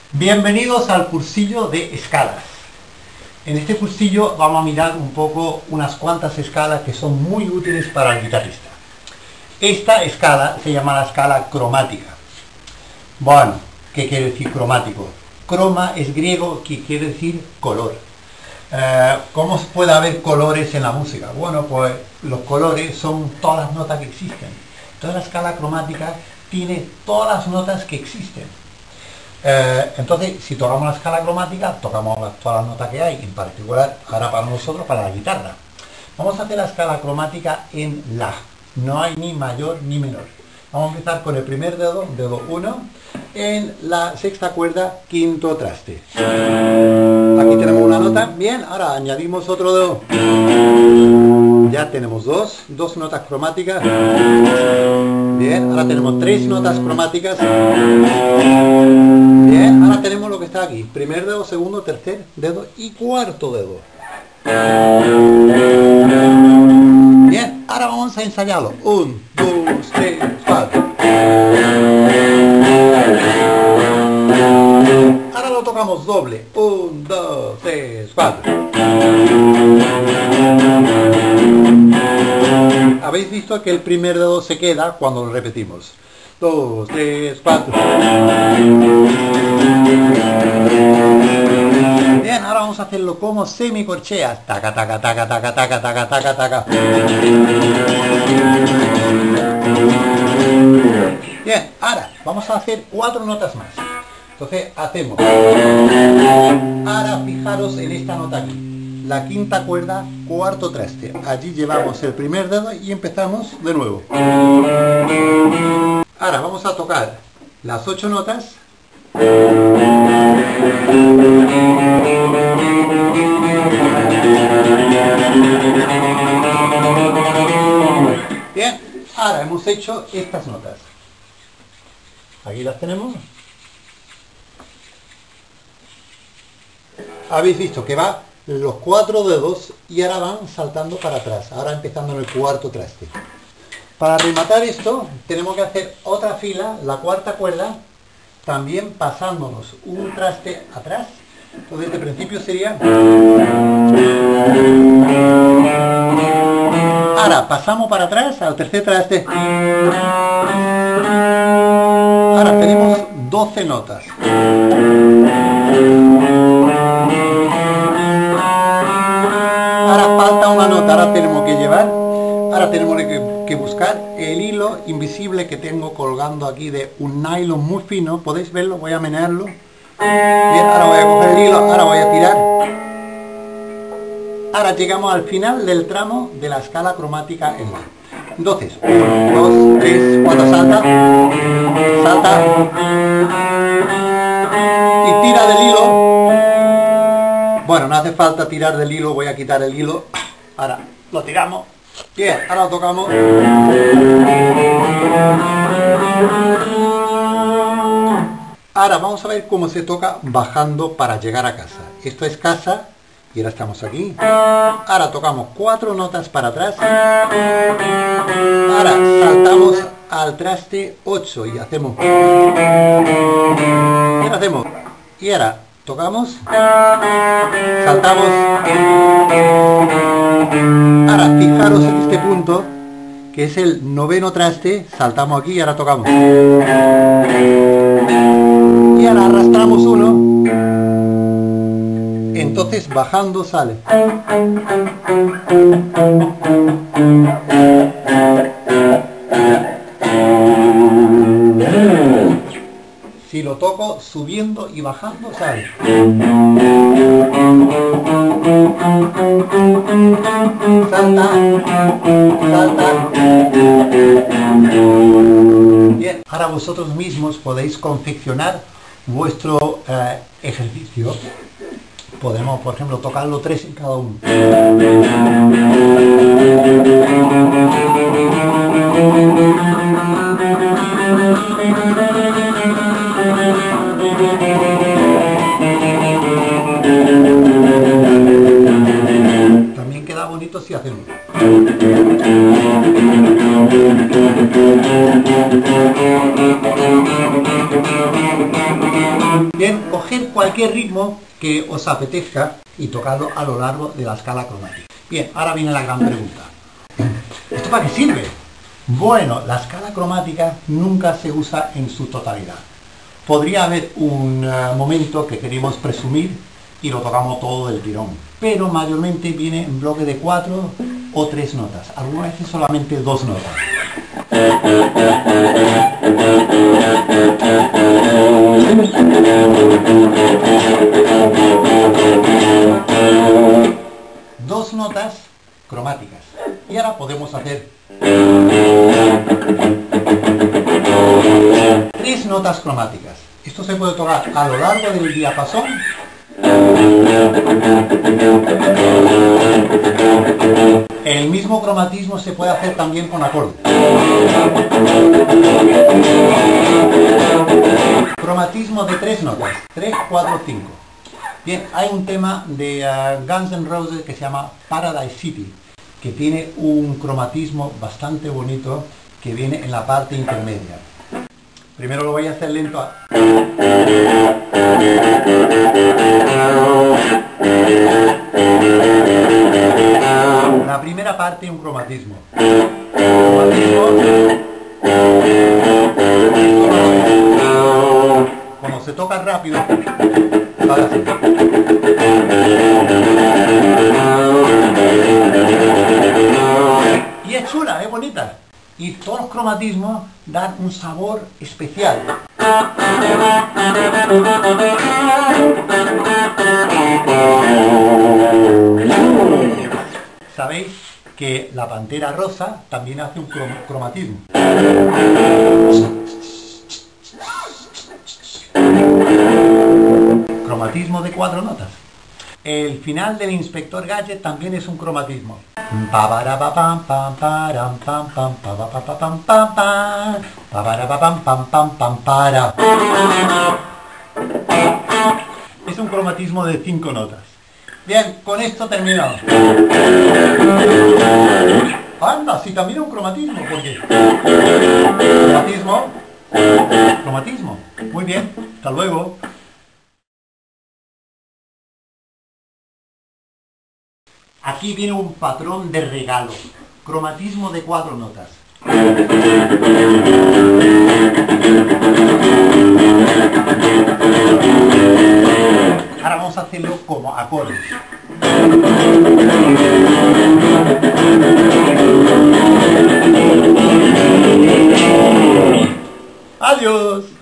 Bienvenidos al cursillo de escalas. En este cursillo vamos a mirar un poco unas cuantas escalas que son muy útiles para el guitarrista. Esta escala se llama la escala cromática. Bueno, ¿qué quiere decir cromático? Croma es griego, que quiere decir color. ¿Cómo puede haber colores en la música? Bueno, pues los colores son todas las notas que existen. Entonces la escala cromática tiene todas las notas que existen. Entonces, si tocamos la escala cromática, tocamos todas las notas que hay, en particular, ahora para nosotros, para la guitarra. Vamos a hacer la escala cromática en La. No hay ni mayor ni menor. Vamos a empezar con el primer dedo, dedo 1, en la sexta cuerda, quinto traste. Aquí tenemos una nota. Bien, ahora añadimos otro dedo. Ya tenemos dos notas cromáticas. Bien, ahora tenemos 3 notas cromáticas. Bien, ahora tenemos lo que está aquí. Primer dedo, segundo, tercer dedo y cuarto dedo. Bien, ahora vamos a ensayarlo. 1, 2, 3, 4. Ahora lo tocamos doble. 1, 2, 3, 4. Habéis visto que el primer dedo se queda cuando lo repetimos. 2, 3, 4. Bien, ahora vamos a hacerlo como semicorcheas. Taca, taca, taca, taca, taca, taca, taca, taca. Bien, ahora vamos a hacer 4 notas más. Entonces hacemos. Ahora fijaros en esta nota aquí. La quinta cuerda, cuarto traste. Allí llevamos el primer dedo y empezamos de nuevo. Ahora vamos a tocar las 8 notas. Bien, ahora hemos hecho estas notas. Aquí las tenemos. Habéis visto que va los 4 dedos y ahora van saltando para atrás. Ahora empezando en el cuarto traste. Para rematar esto, tenemos que hacer otra fila, la cuarta cuerda, también pasándonos un traste atrás. Entonces, de principio sería... Ahora pasamos para atrás al tercer traste. Ahora tenemos 12 notas. Ahora falta una nota, ahora tenemos que llevar, ahora tenemos que buscar el hilo invisible que tengo colgando aquí de un nylon muy fino. ¿Podéis verlo? Voy a menearlo. Bien, ahora voy a coger el hilo, ahora voy a tirar. Ahora llegamos al final del tramo de la escala cromática en La. Entonces, 1, 2, 3, 4, salta, salta y tira del hilo. Bueno, no hace falta tirar del hilo, voy a quitar el hilo. Ahora lo tiramos. Bien, ahora lo tocamos. Ahora vamos a ver cómo se toca bajando para llegar a casa. Esto es casa y ahora estamos aquí. Ahora tocamos 4 notas para atrás. Ahora saltamos al traste 8 y hacemos. Y ahora hacemos. Y ahora tocamos, saltamos. Ahora fijaros en este punto, que es el 9º traste, saltamos aquí y ahora tocamos. Y ahora arrastramos uno, entonces bajando sale. Si lo toco subiendo y bajando, sale. Salta, salta. Bien, ahora vosotros mismos podéis confeccionar vuestro ejercicio. Podemos, por ejemplo, tocarlo 3 en cada uno. También queda bonito si hacemos. Bien, coger cualquier ritmo que os apetezca y tocarlo a lo largo de la escala cromática. Bien, ahora viene la gran pregunta. ¿Esto para qué sirve? Bueno, la escala cromática nunca se usa en su totalidad. Podría haber un momento que queremos presumir y lo tocamos todo del tirón, pero mayormente viene en bloque de 4 o 3 notas, algunas veces solamente 2 notas. Dos notas cromáticas. Y ahora podemos hacer 3 notas cromáticas. Esto se puede tocar a lo largo del diapasón. El mismo cromatismo se puede hacer también con acordes. Cromatismo de 3 notas, 3, 4, 5. Bien, hay un tema de Guns N' Roses que se llama Paradise City, que tiene un cromatismo bastante bonito que viene en la parte intermedia. Primero lo voy a hacer lento. La primera parte un cromatismo. Cuando se toca rápido, va así. Y es chula, es bonita. Y todos los cromatismos dan un sabor especial. Sabéis que la pantera rosa también hace un cromatismo. Cromatismo de 4 notas. El final del Inspector Gadget también es un cromatismo. Es un cromatismo de 5 notas. Bien, con esto terminamos. Anda, si también un cromatismo, porque cromatismo. Muy bien, hasta luego. Aquí viene un patrón de regalo. Cromatismo de 4 notas. Ahora vamos a hacerlo como acordes. Adiós.